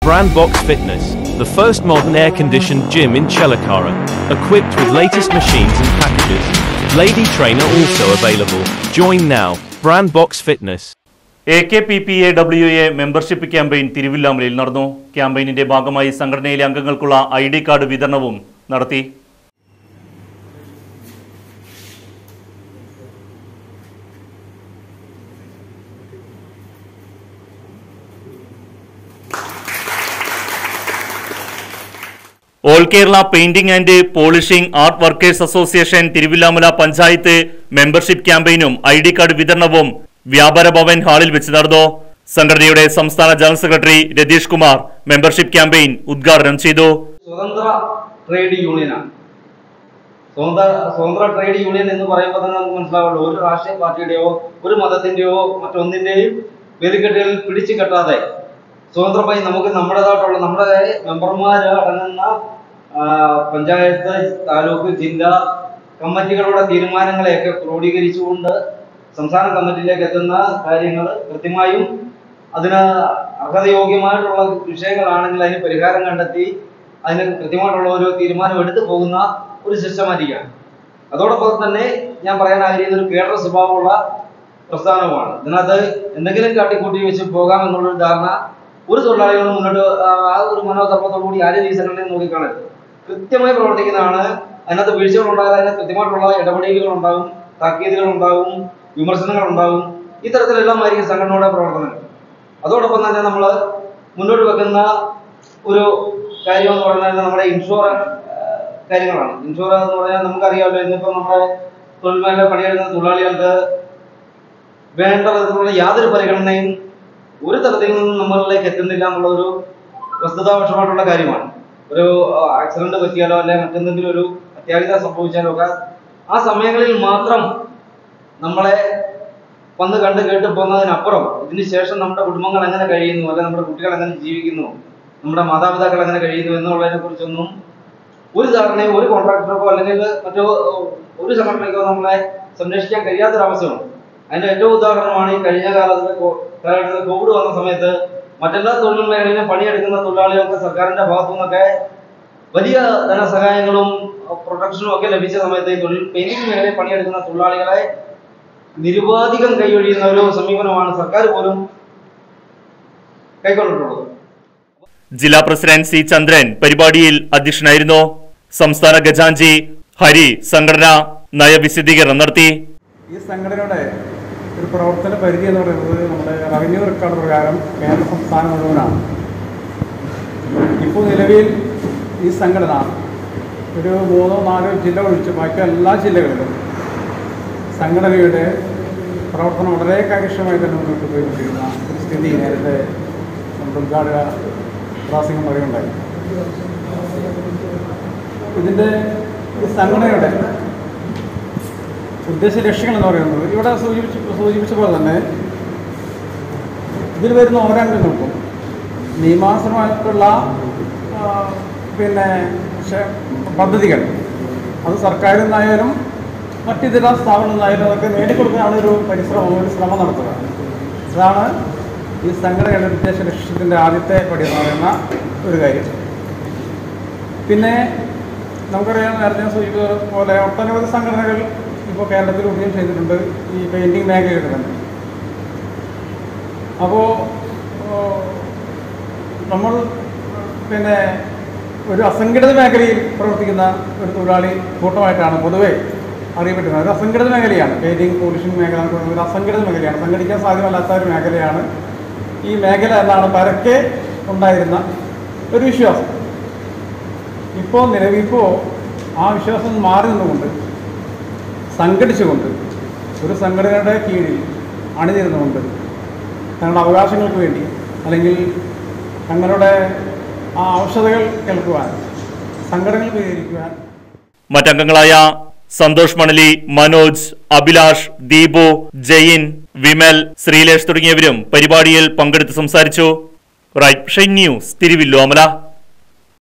Brandbox Fitness, the first modern air-conditioned gym in Chelakkara, equipped with latest machines and packages. Lady trainer also available. Join now. Brandbox Fitness. Akppawa membership campaign തിരുവില്ലാമലയിൽ നടന്നു. ക്യാമ്പയിനിന്റെ ഭാഗമായി സംഘടനയിലെ അംഗങ്ങൾക്കുള്ള ID card വിതരണവും നടത്തി. All Kerala painting and polishing art workers association Thiruvilwamala panchayat membership ക്യാമ്പയിനും ID card വിതരണവും വ്യാപാര ഭവൻ ഹാളിൽ വെച്ച് നടന്നു. സംഘടനയുടെ സംസ്ഥാന general secretary Ratheesh Kumar membership campaign ഉദ്ഘാടനം ചെയ്തു. സ്വതന്ത്ര ട്രേഡ് യൂണിയനാണ്. സ്വതന്ത്ര ട്രേഡ് യൂണിയൻ എന്ന് പറയുമ്പോൾ തന്നെ നമുക്ക് മനസ്സിലാവുള്ളൂ, ഒരു രാഷ്ട്രീയ പാർട്ടിയുടെയോ ഒരു മതത്തിന്റെയോ മറ്റൊന്നിന്റെയും വേലിക്കെട്ടുകളിൽ പിടിച്ചു കെട്ടാതെ സ്വതന്ത്രമായി നമുക്ക് നമ്മുടേതായിട്ടുള്ള നമ്മുടെ മെമ്പർമാർ അടങ്ങുന്ന പഞ്ചായത്ത്, താലൂക്ക്, ജില്ലാ കമ്മിറ്റികളുടെ തീരുമാനങ്ങളെയൊക്കെ ക്രോഡീകരിച്ചുകൊണ്ട് സംസ്ഥാന കമ്മിറ്റിയിലേക്ക് എത്തുന്ന കാര്യങ്ങൾ കൃത്യമായും അതിന് അർഹതയോഗ്യമായിട്ടുള്ള വിഷയങ്ങളാണെങ്കിൽ അതിന് പരിഹാരം കണ്ടെത്തി അതിന് കൃത്യമായിട്ടുള്ള ഒരു തീരുമാനം എടുത്തു പോകുന്ന ഒരു സിസ്റ്റമാറ്റിക്കാണ്. അതോടൊപ്പം തന്നെ ഞാൻ പറയാൻ ആഗ്രഹിക്കുന്ന ഒരു കേഡർ സ്വഭാവമുള്ള പ്രസ്ഥാനമാണ്. ഇതിനകത്ത് എന്തെങ്കിലും കാട്ടിക്കൂട്ടി വെച്ച് പോകാമെന്നുള്ളൊരു ധാരണ ഒരു തൊഴിലാളികളും മുന്നോട്ട് ആ ഒരു മനോധർമ്മത്തോടുകൂടി ആരും ഈ സംഘടനയെ നോക്കിക്കാണരുത്. കൃത്യമായി പ്രവർത്തിക്കുന്നതാണ്. അതിനകത്ത് വീഴ്ചകളുണ്ടാകാതെ അതിന് കൃത്യമായിട്ടുള്ള ഇടപെടലുകൾ ഉണ്ടാകും, താക്കീതുകൾ ഉണ്ടാകും, വിമർശനങ്ങൾ ഉണ്ടാകും. ഇത്തരത്തിലെല്ലാം ആയിരിക്കും സംഘടനയുടെ പ്രവർത്തനങ്ങൾ. അതോടൊപ്പം തന്നെ നമ്മൾ മുന്നോട്ട് വെക്കുന്ന ഒരു കാര്യം എന്ന് പറഞ്ഞാൽ നമ്മുടെ ഇൻഷുറൻസ് കാര്യങ്ങളാണ്. ഇൻഷുറൻസ് എന്ന് പറഞ്ഞാൽ നമുക്കറിയാമല്ലോ, ഇന്നിപ്പോൾ നമ്മുടെ തൊഴിൽ മേഖല പണിയെടുക്കുന്ന തൊഴിലാളികൾക്ക് വേണ്ട വിധത്തിലുള്ള യാതൊരു പരിഗണനയും ഒരു തരത്തിൽ നിന്നും നമ്മളിലേക്ക് എത്തുന്നില്ല എന്നുള്ളൊരു വസ്തുതാപക്ഷമായിട്ടുള്ള കാര്യമാണ്. ഒരു ആക്സിഡന്റ് പറ്റിയാലോ അല്ലെങ്കിൽ മറ്റെന്തെങ്കിലും ഒരു അത്യാഹിതം സംഭവിച്ചാലോ ഒക്കെ ആ സമയങ്ങളിൽ മാത്രം നമ്മളെ വന്ന് കണ്ട് കേട്ട് പോകുന്നതിനപ്പുറം ഇതിന് ശേഷം നമ്മുടെ കുടുംബങ്ങൾ എങ്ങനെ കഴിയുന്നു, അല്ലെങ്കിൽ നമ്മുടെ കുട്ടികൾ എങ്ങനെ ജീവിക്കുന്നു, നമ്മുടെ മാതാപിതാക്കൾ എങ്ങനെ കഴിയുന്നു എന്നുള്ളതിനെ കുറിച്ചൊന്നും ഒരു ധാരണയോ ഒരു കോൺട്രാക്ടർക്കോ അല്ലെങ്കിൽ മറ്റോ ഒരു സംഘടനയ്ക്കോ നമ്മളെ സംരക്ഷിക്കാൻ കഴിയാത്തൊരവസ്ഥയാണ്. അതിന്റെ ഏറ്റവും ഉദാഹരണമാണ് ഈ കഴിഞ്ഞ കാലത്ത് കോവിഡ് വന്ന സമയത്ത് മറ്റെല്ലാ തൊഴിൽ മേഖലയിലും പണിയെടുക്കുന്ന തൊഴിലാളികൾക്ക് സർക്കാരിന്റെ ഭാഗത്തു നിന്നൊക്കെ വലിയ ധനസഹായങ്ങളും പ്രൊട്ടക്ഷനും ഒക്കെ ലഭിച്ച സമയത്ത് ഈ പെയിന്റിംഗ് മേഖലയിൽ പണിയെടുക്കുന്ന തൊഴിലാളികളെ നിരുപാധികം കൈയൊഴിയുന്ന ഒരു സമീപനമാണ് സർക്കാർ പോലും കൈക്കൊണ്ടിട്ടുള്ളത്. ജില്ലാ പ്രസിഡന്റ് സി ചന്ദ്രൻ പരിപാടിയിൽ അധ്യക്ഷനായിരുന്നു. സംസ്ഥാന ഖജാൻജി ഹരി സംഘടന നയവിശദീകരണം നടത്തി. ഈ സംഘടനയുടെ ഒരു പ്രവർത്തന പരിധി എന്ന് പറയുന്നത് നമ്മുടെ റവന്യൂ റെക്കോർഡ് പ്രകാരം കേന്ദ്ര സംസ്ഥാനം മുഴുവനാണ്. ഇപ്പോൾ നിലവിൽ ഈ സംഘടന ഒരു 3-4 ജില്ല ഒഴിച്ച് ബാക്കി എല്ലാ ജില്ലകളിലും സംഘടനയുടെ പ്രവർത്തനം വളരെ കാര്യക്ഷമമായി തന്നെ മുന്നോട്ട് പോയിക്കൊണ്ടിരിക്കുന്ന ഒരു സ്ഥിതി നേരത്തെ നമ്മുടെ ഉദ്ഘാടക പ്രാസിംഗം പറയുണ്ടായി. ഇതിൻ്റെ ഈ സംഘടനയുടെ ഉദ്ദേശ ലക്ഷ്യങ്ങൾ എന്ന് പറയുന്നത് ഇവിടെ സൂചിപ്പിച്ച പോലെ തന്നെ ഇതിൽ വരുന്ന ഓരോ അംഗങ്ങൾക്കും നിയമാനുസൃതമായിട്ടുള്ള പദ്ധതികൾ അത് സർക്കാരിൽ നിന്നായാലും മറ്റിതര സ്ഥാപനങ്ങളിൽ നിന്നായാലും അതൊക്കെ നേടിക്കൊടുക്കാനുള്ള ഒരു ശ്രമം നടത്തുക. അതാണ് ഈ സംഘടനയുടെ ഉദ്ദേശ ലക്ഷ്യത്തിൻ്റെ ആദ്യത്തെ പടി എന്ന് പറയുന്ന ഒരു കാര്യം. പിന്നെ നമുക്കറിയാം, നേരത്തെ സൂചിപ്പിച്ചത് പോലെ ഒട്ടനവധി സംഘടനകൾ ഇപ്പോൾ കേരളത്തിൽ ഉദയം ചെയ്തിട്ടുണ്ട് ഈ പെയിൻറ്റിങ് മേഖലയിൽ തന്നെ. അപ്പോൾ നമ്മൾ ഒരു അസംഘടിത മേഖലയിൽ പ്രവർത്തിക്കുന്ന ഒരു തൊഴിലാളി കൂട്ടമായിട്ടാണ് പൊതുവെ അറിയപ്പെട്ടിരുന്നത്. ഒരു അസംഘടിത മേഖലയാണ് പെയിൻറ്റിങ് പോളിഷിംഗ് മേഖല എന്ന് പറയുന്നത്. ഒരു അസംഘടിത മേഖലയാണ്, സംഘടിക്കാൻ സാധ്യമല്ലാത്ത ഒരു മേഖലയാണ് ഈ മേഖല എന്നാണ് പരക്കെ ഉണ്ടായിരുന്ന ഒരു വിശ്വാസം. ഇപ്പോൾ ആ വിശ്വാസം മാറി നിന്നുകൊണ്ട് സംഘടിച്ചുകൊണ്ട് ഒരു സംഘടനയുടെ കീഴിൽ അണിനിരുന്നുകൊണ്ട് തങ്ങളുടെ അവകാശങ്ങൾക്ക് വേണ്ടി അല്ലെങ്കിൽ തങ്ങളുടെ ആ ആവശ്യകതകൾ കേൾക്കുവാൻ, സംഘടനകൾ പരിഹരിക്കുവാൻ മറ്റംഗങ്ങളായ സന്തോഷ് മണലി, മനോജ്, അഭിലാഷ്, ദീപു, ജയിൻ, വിമൽ, ശ്രീലേഷ് തുടങ്ങിയവരും പരിപാടിയിൽ പങ്കെടുത്ത് സംസാരിച്ചു. Right News Thiruvilwamala.